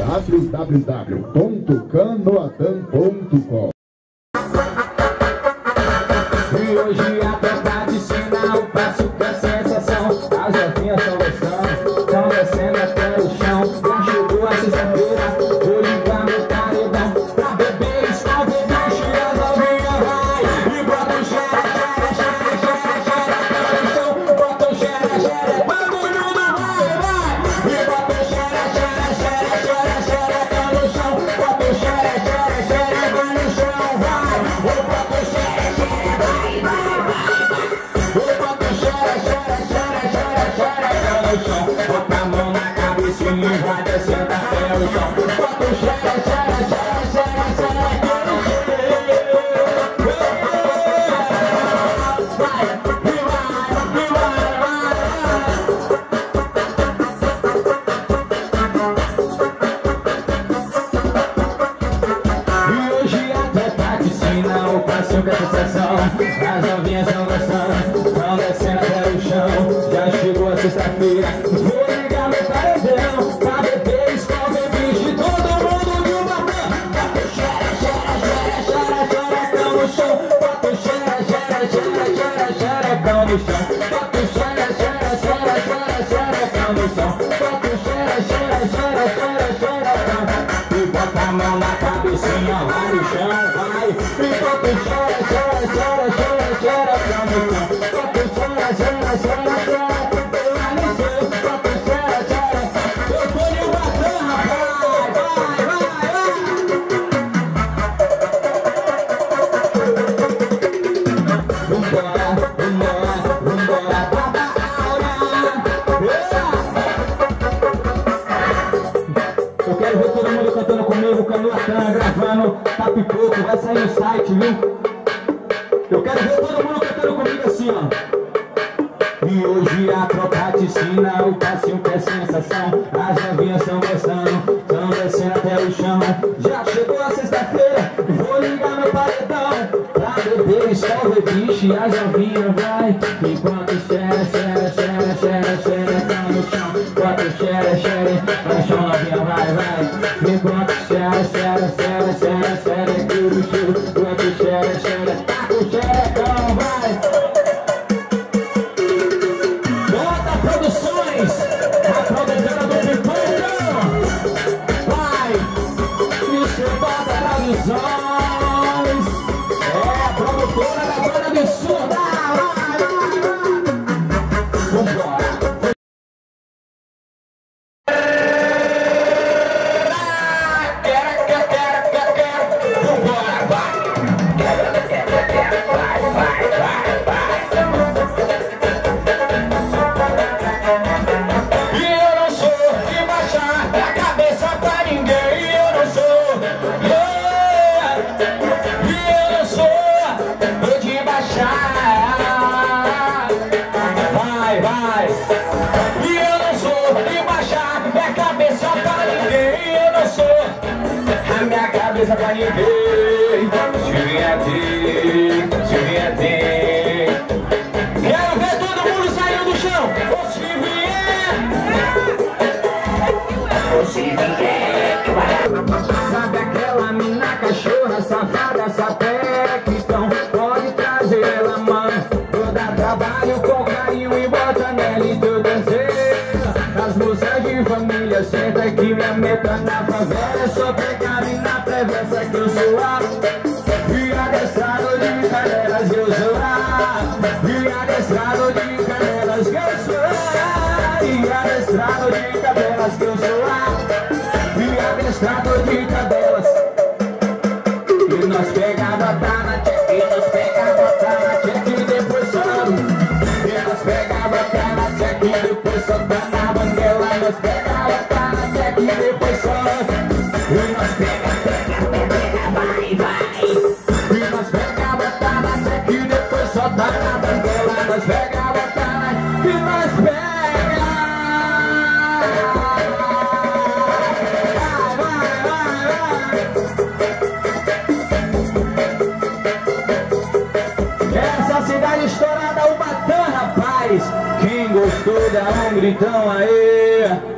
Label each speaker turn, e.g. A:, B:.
A: www.canoatan.com.
B: E hoje a tropa de sinal, o passo que é sensação. As novinhas estão gostando, estão descendo até o chão. Já chegou a sexta-feira, vou ligar meu paredão pra beber, escalver, bicho, as novinhas vai. E bota o xera, xera, xera, xera, xera, xera no chão. Bota o xera, xera, todo mundo vai, vai. E bota o xera, xera, xera, xera, xera, tá no chão. Bota o xera, xera, xera, vai no chão, vai. Bota o xera, xera, vai, vai, vai, vai. Bota o xera, xera, xera, xera, xera, tá no chão. Bota a mão na cabeça e vai descendo até o chão. Bota o xera, xera, xera, xera, xera, quero vai, e vai. E hoje a tropa de ensina o passinho com a sensação. As novinhas estão gostando, estão descendo até o chão. Já chegou a sexta-feira, vou ligar meu paredão pra beber, escalver, bicho, todo mundo de uma mão. Bota o xera, xera, xera, xera, xerecão no chão. Bota o xera, xera, xera, xera, xerecão no chão. Bota o xera, xera, xera, xera, xerecão no chão. Bota o xera, xera, xera, xera, xerecão. E bota a mão na cabecinha, vai no chão, vai. E bota o xera, xera, xera, xera, xerecão no chão. Bota o xera, xera, xera, xera, vai no chão. Bota o xera, xera. Eu tô de batão, rapaz, vai, vai, vai. Vambora, vambora, vambora, baba aura. Eu quero ver todo mundo cantando comigo, Canoatan, gravando, tá pipoco, vai sair no site, viu? Eu quero ver todo mundo cantando comigo assim, ó. E hoje a tropa te ensina o passinho que é sensação. As novinhas estão gostando, estão descendo até o chão. Já chegou a sexta-feira, vou ligar meu paredão pra beber, escalver, bicho, e as novinhas vai. Enquanto xera, xera, xera, xera, xera, tá no chão. Bota o xera, xera, vai no chão, novinha, vai, vai. Enquanto xera, xera, xera, xera, xera, aqui no chão. Bota o xera, xera, tá com o xerecão, vai. Bota Produções, a produtora do Pipão. Vai, isso bota Produções. É a produtora da banda absurda. Vai, vai, vai. Vambora. Vambora, vai. Vai, vai, vai. E eu não sou de baixar a cabeça pra ninguém. E eu não sou, e eu não sou de baixar. Vai, vai. E eu não sou de baixar a cabeça pra ninguém. E eu não sou a minha cabeça pra ninguém. Se vier ter, se vier ter. Quero ver todo mundo saindo do chão. Ou se vier, ou se vier. Sabe aquela mina cachorra, safada, sapeca? Então pode trazer ela, mano. Vou dar trabalho com carinho e bota nela e teu danceira. As moças de família, senta que minha meta na favela é só pegar mina preversa que eu sou a. E adestrado de canelas eu sou a. E adestrado de canelas que eu sou a. E adestrado de canelas que eu sou a. E adestrado de canelas. E nós pegava tá na check, e nós pegava tá na check e depois sobe. E nós pegava tá na check e depois sobe na banguela. Nós pegava tá na check e depois sobe. E nós pega, vai, vai. E nós pegava tá na check e depois sobe na banguela. Nós pegava tá na e nós pega. Vai, vai, vai. Essa cidade estourada, Ubatã, rapaz. Quem gostou dá um gritão aí.